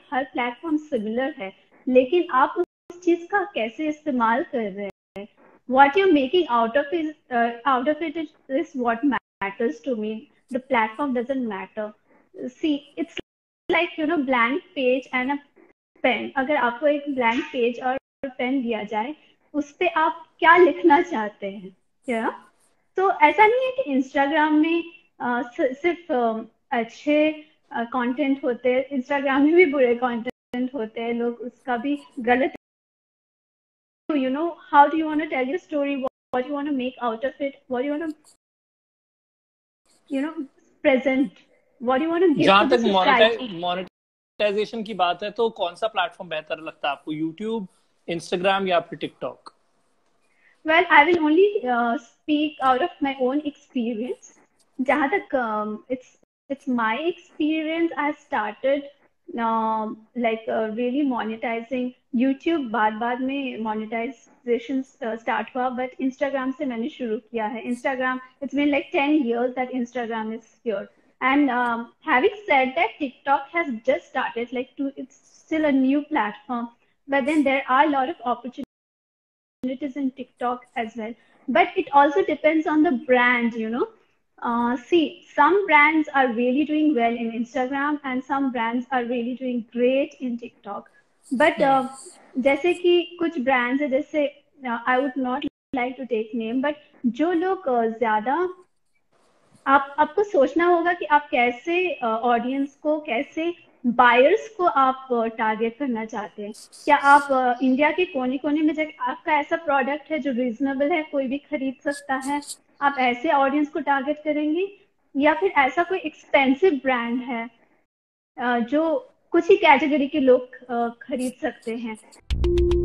हर platform similar है, लेकिन आप उस चीज का कैसे इस्तेमाल कर रहे हैं, what you're making out of it is what matters to me. The platform doesn't matter. See, it's like blank page and a pen. अगर आपको एक blank page और पेन दिया जाए, उस पे आप क्या लिखना चाहते हैं, क्या? तो ऐसा नहीं है कि इंस्टाग्राम में सिर्फ अच्छे कंटेंट होते हैं, इंस्टाग्राम में भी बुरे कंटेंट होते हैं, लोग उसका भी गलत, how do you want to tell your story, what you want to make out of it, what you want to present, what you want to give जहां to the तक society. मोनेटाइजेशन की बात है, तो कौन सा प्लेटफॉर्म बेहतर लगता है आपको, यूट्यूब, इंस्टाग्राम या फिर TikTok? Well, I will only speak out of my own experience. जहाँ तक it's my experience. I started really monetizing YouTube. बाद में monetization start हुआ, but Instagram से मैंने शुरू किया है. Instagram, it's been like 10 years that Instagram is here. And having said that, TikTok has just started. It's still a new platform, but then there are a lot of opportunities in TikTok as well. But it also depends on the brand, See, some brands are really doing well in Instagram and some brands are really doing great in TikTok. But जैसे कि कुछ brands है, जैसे I would not like to take name, but जो लोग ज़्यादा आपको सोचना होगा कि आप कैसे ऑडियंस को, कैसे बायर्स को आप टारगेट करना चाहते हैं. क्या आप इंडिया के कोने कोने में जगह आपका ऐसा प्रोडक्ट है जो रीजनेबल है, कोई भी खरीद सकता है, आप ऐसे ऑडियंस को टारगेट करेंगे, या फिर ऐसा कोई एक्सपेंसिव ब्रांड है जो कुछ ही कैटेगरी के लोग खरीद सकते हैं.